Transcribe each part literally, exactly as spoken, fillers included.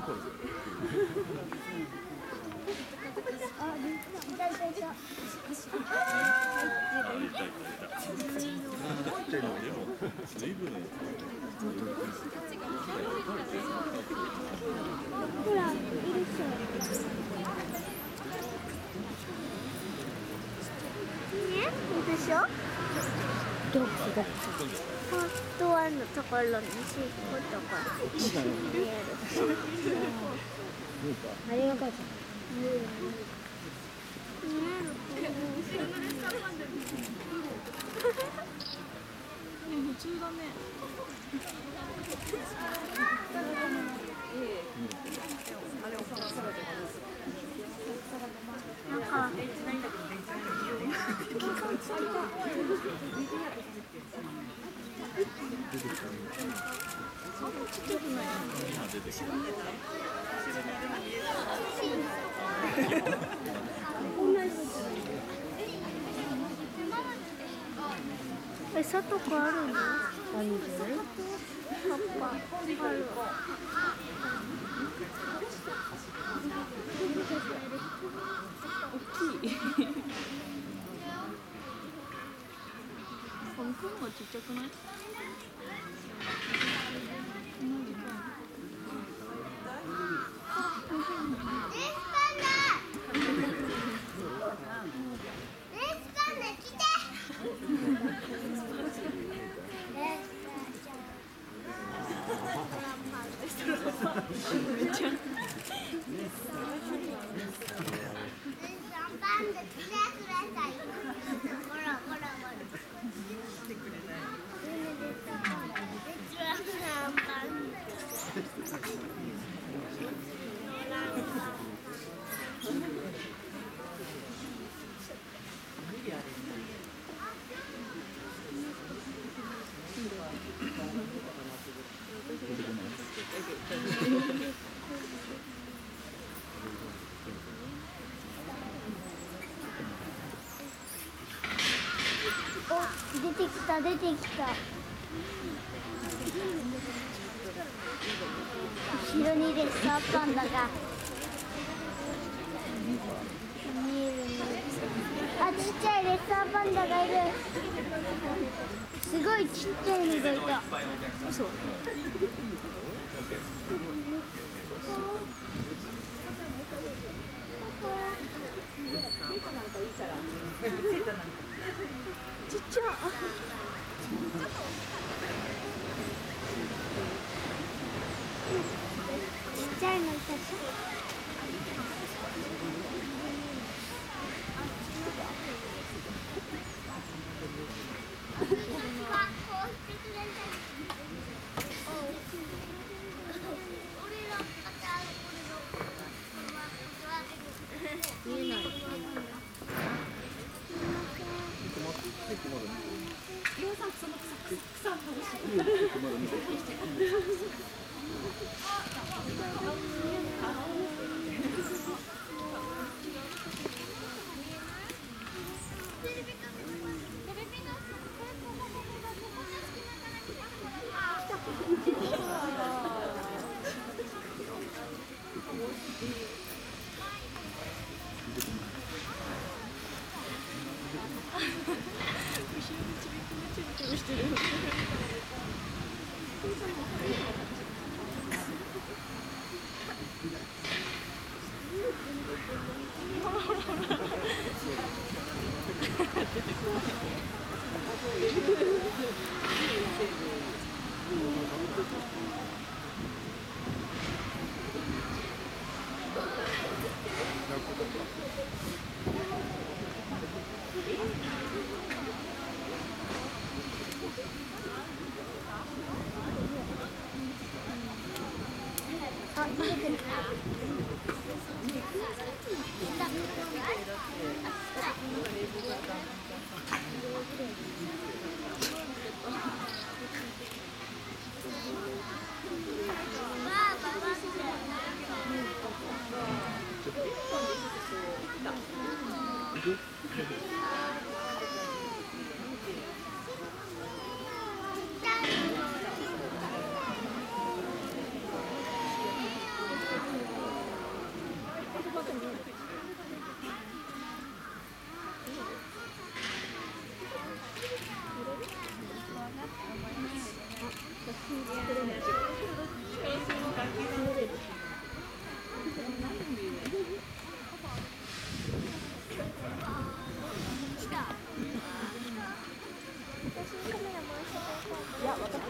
ほら、いるでしょ。ね、いるでしょ。どこどこ。ドアのところに尻尾とか見える。あれが書いてある。見える。 普通だね。 なんか。餌とかあるの？あるんじゃない？葉っぱある。 大きい。この雲がちっちゃくない？ お、出てきた出てきた。後ろにレッサーパンダが見える見える。あ、ちっちゃいレッサーパンダがいる。すごいちっちゃいのがいた。 嘘。ちっちゃ。 ちっちゃいのいたし。見えない。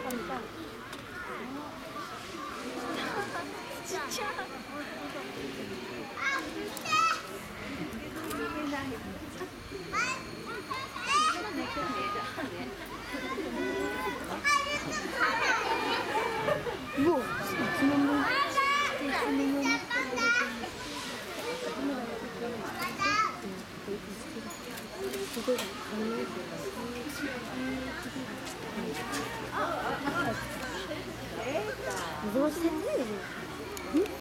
ちっちゃい。 もう、いつの間に。どうしてんの？